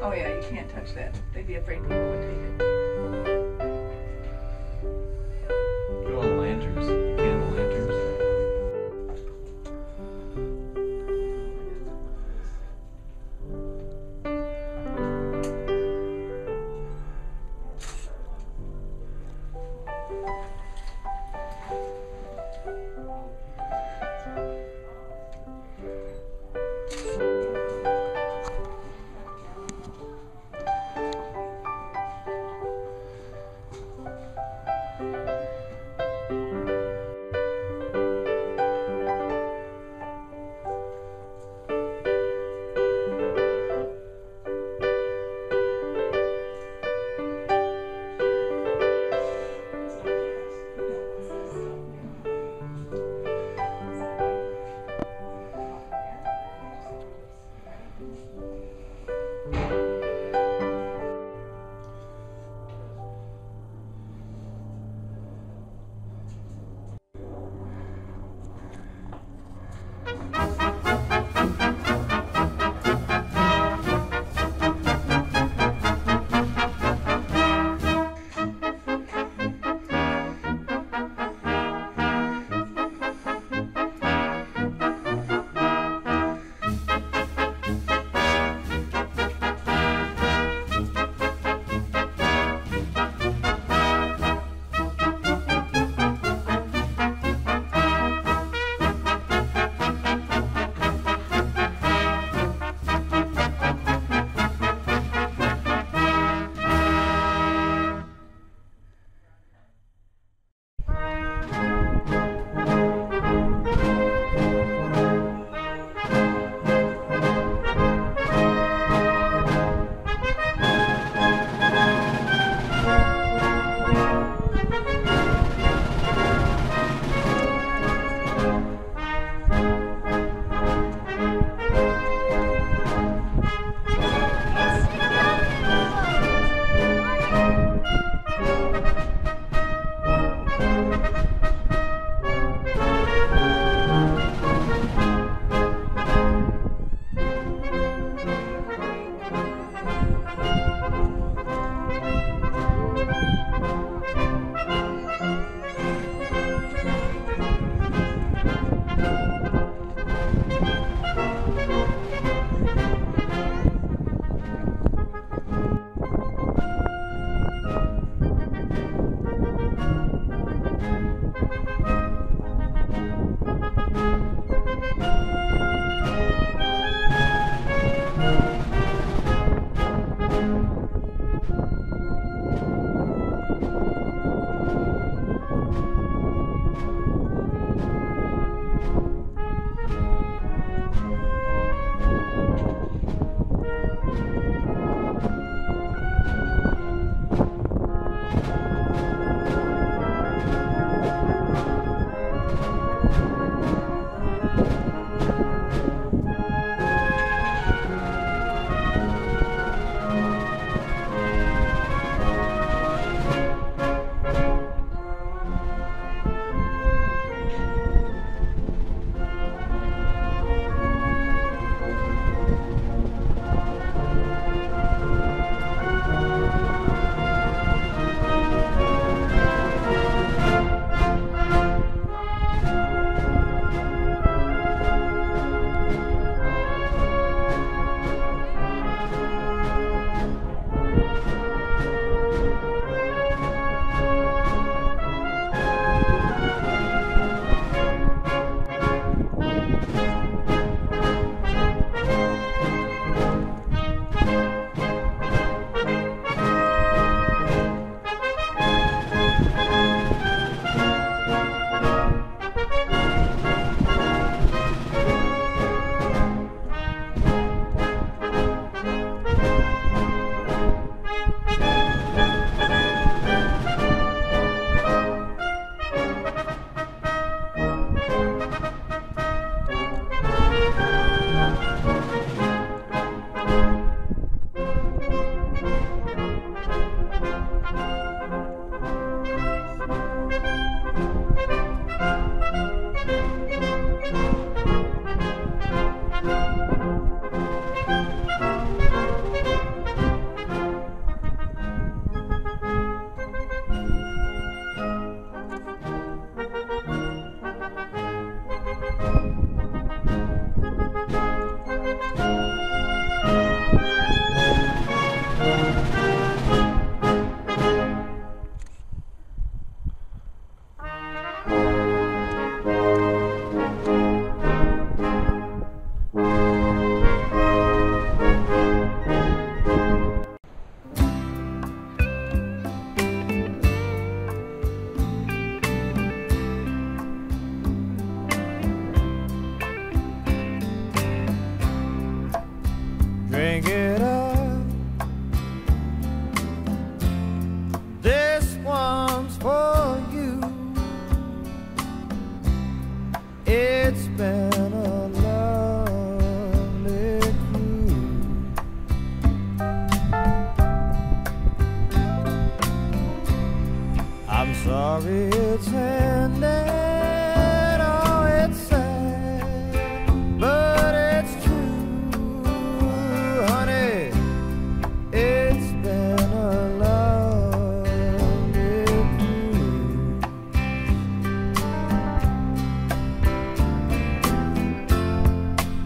Oh yeah, you can't touch that. They'd be afraid people would take it. Look at all the lanterns, candle lanterns.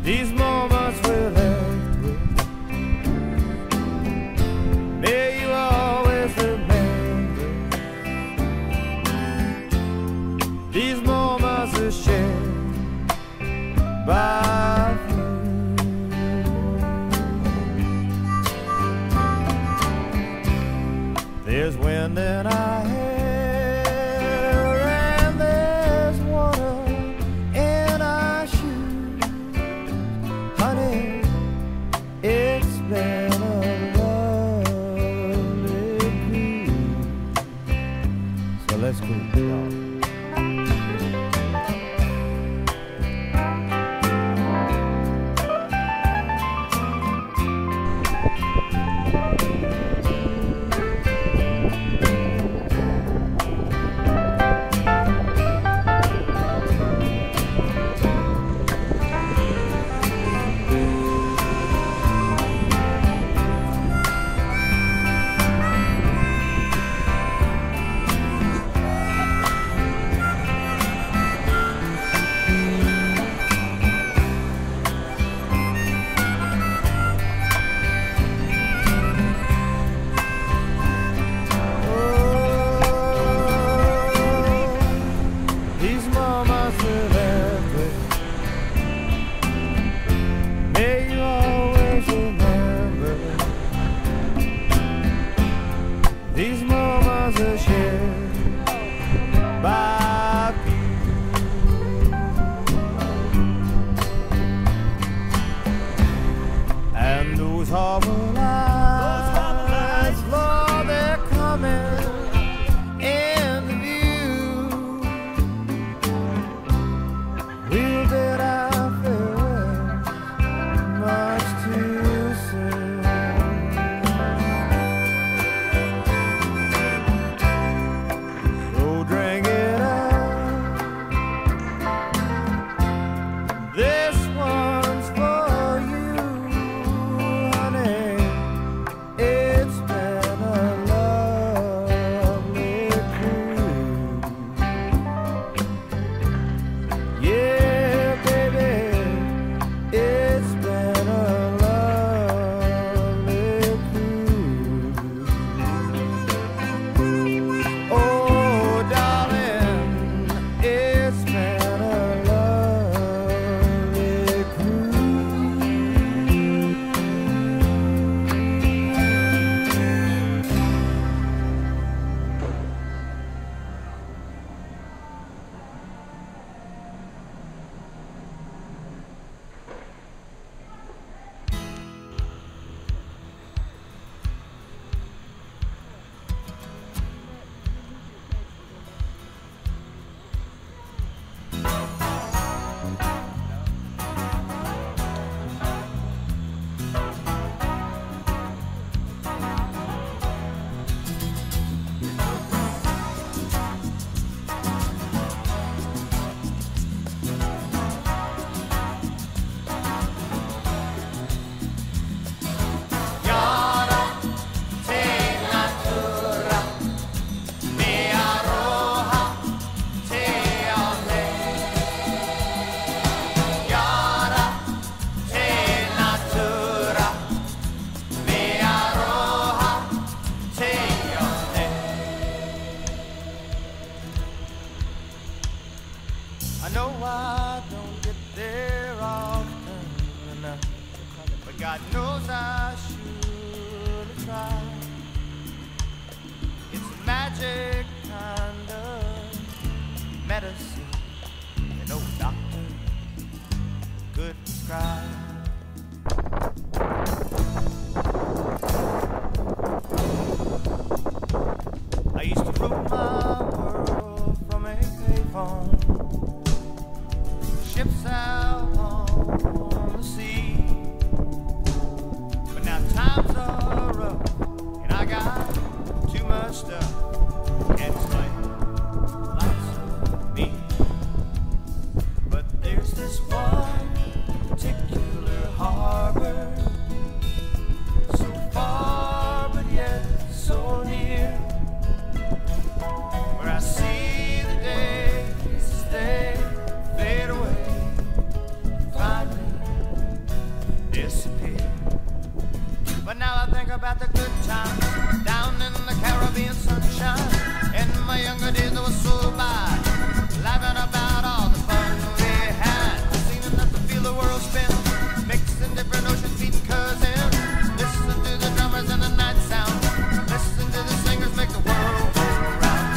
these moments we're left with. May you always remember these moments are shared by few. There's wind in our hair and there's water in our shoes. Honey, it's been a lovely cruise. So let's go, y'all. These moments are shared by few. And those harbor lights, Lord, they're coming in view. We'll bid our farewell much too soon. Drink it up. This one's for you, honey. It's been a lovely cruise. Yeah, baby, it's been a lovely cruise. Oh, I know I don't get there often enough, but God knows I should try. It's a magic kind of medicine that no doctor could prescribe. I used to rule my world from a payphone, ships out on the sea. But now times are rough and I got too much stuff, and it's like lights of me. But there's this one particular about the good times down in the Caribbean sunshine. In my younger days, I was so bad, laughing about all the fun we had. Seen enough to feel the world spin, mixing different oceans, meeting cousins. Listen to the drummers and the night sound. Listen to the singers make the world go round.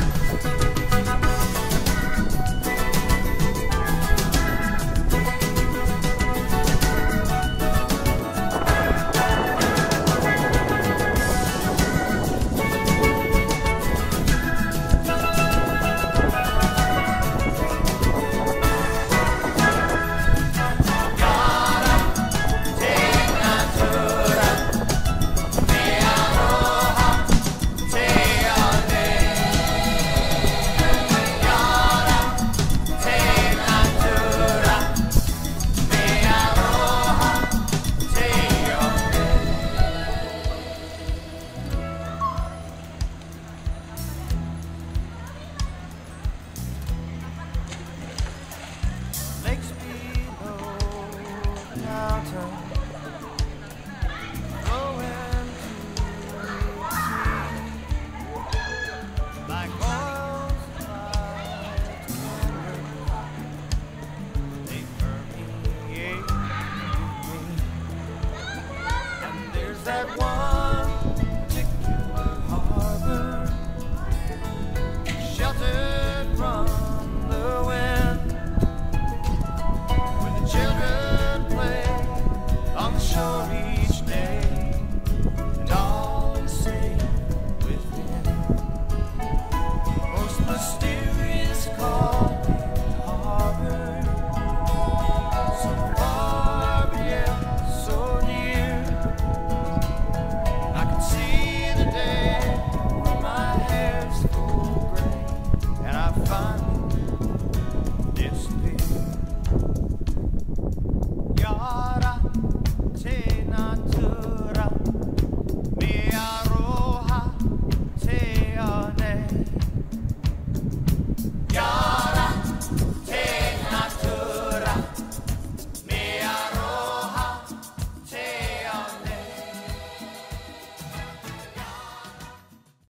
Lakes below the mountain, flowing to the sea, like oils light candles, they permeate me. And there's that one